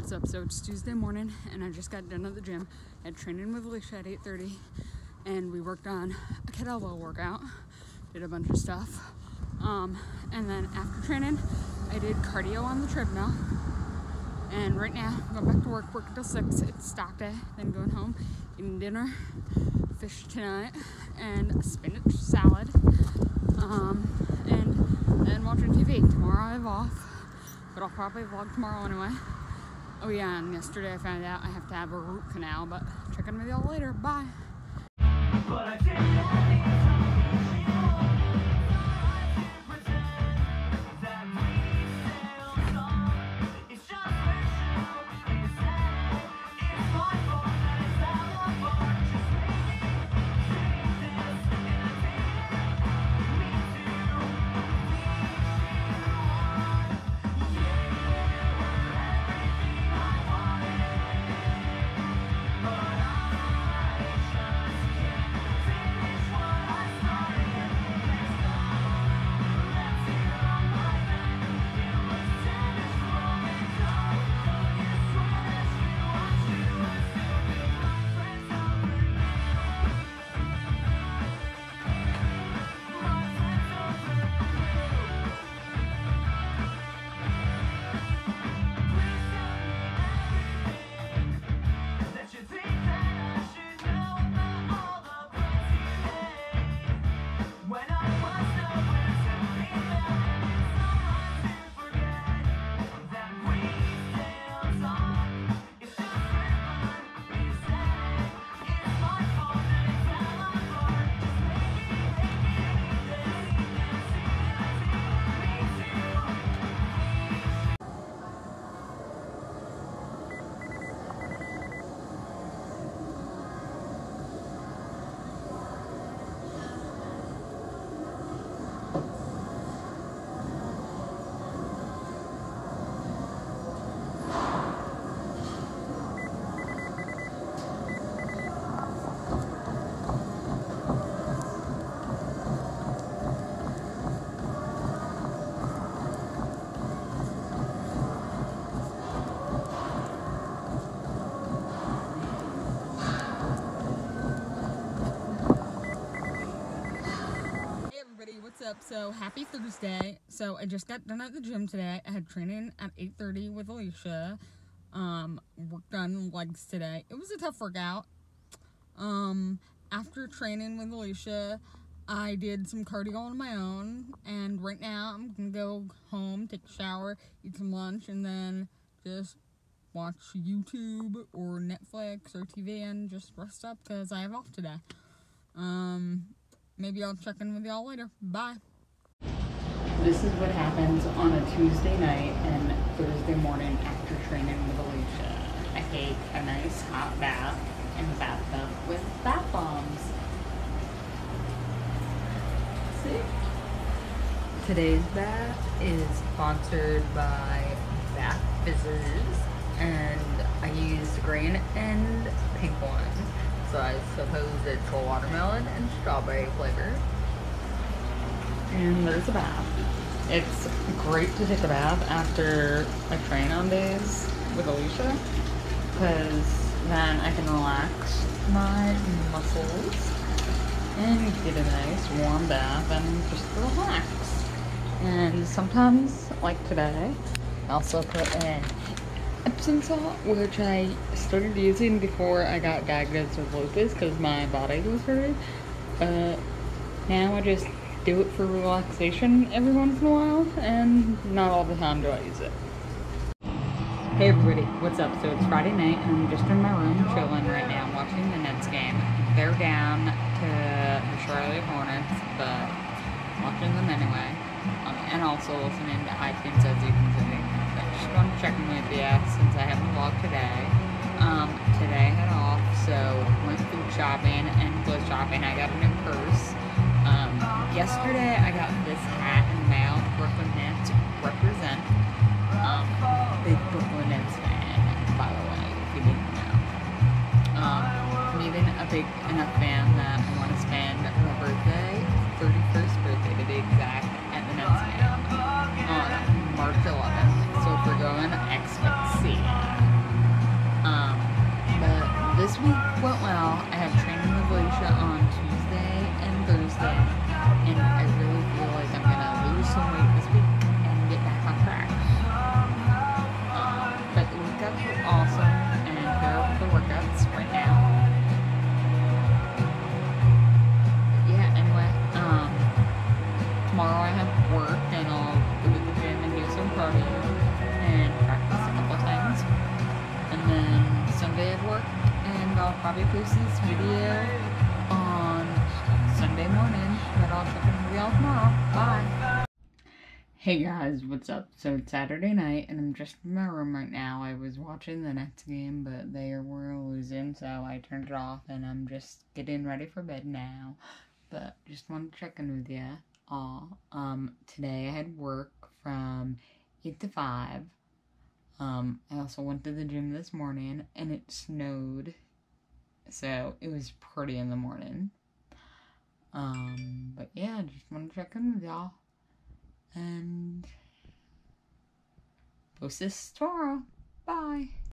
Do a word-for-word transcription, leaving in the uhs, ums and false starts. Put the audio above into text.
what's up? So it's Tuesday morning and I just got done at the gym. I had training with Alicia at eight thirty and we worked on a kettlebell workout, did a bunch of stuff. Um, and then after training, I did cardio on the treadmill. And right now, I'm going back to work, work until six. It's stock day, then going home, eating dinner, fish tonight, and a spinach salad. Um, and then watching T V. Tomorrow I have off, but I'll probably vlog tomorrow anyway. Oh yeah, and yesterday I found out I have to have a root canal, but check in with y'all later. Bye. What's up? So happy Thursday. So I just got done at the gym today. I had training at eight thirty with Alicia. Um, worked on legs today. It was a tough workout. Um, after training with Alicia, I did some cardio on my own, and right now I'm gonna go home, take a shower, eat some lunch, and then just watch YouTube or Netflix or T V and just rest up because I have off today. Um, maybe I'll check in with y'all later. Bye. This is what happens on a Tuesday night and Thursday morning after training with Alicia. I take a nice hot bath in the bathtub with bath bombs. See? Today's bath is sponsored by Bath Fizzes, and I used green and pink one. So I suppose it's a watermelon and strawberry flavor. And there's a bath. It's great to take a bath after I train on days with Alicia, because then I can relax my muscles and get a nice warm bath and just relax. And sometimes, like today, I also put in Epsom salt, which I started using before I got diagnosed with lupus because my body was hurting. But now I just do it for relaxation every once in a while, and not all the time do I use it. Hey everybody, what's up? So it's Friday night and I'm just in my room chilling right now watching the Nets game. They're down to the Charlotte Hornets, but watching them anyway. Um, and also listening to iTunes as you can see. I just wanted to check in with you since I haven't vlogged today. Um, today I had off, so went food shopping and clothes shopping. I got a new purse. Um, yesterday I got this hat in the mail, Brooklyn Nets represent. Um, big Brooklyn Nets fan, by the way, if you didn't know. Um, I'm even a big enough fan that I want to spend my birthday, thirty-first birthday to be exact, at the Nets game on March eleventh. So if we're going, expect to see ya. I'll probably post this video on Sunday morning, but I'll check in with y'all tomorrow. Bye! Hey guys, what's up? So it's Saturday night, and I'm just in my room right now. I was watching the Nets game, but they were losing, so I turned it off, and I'm just getting ready for bed now. But just wanted to check in with ya all. Um, today I had work from eight to five. Um, I also went to the gym this morning, and it snowed, so it was pretty in the morning. Um, but yeah, just wanted to check in with y'all. And post this tomorrow. Bye.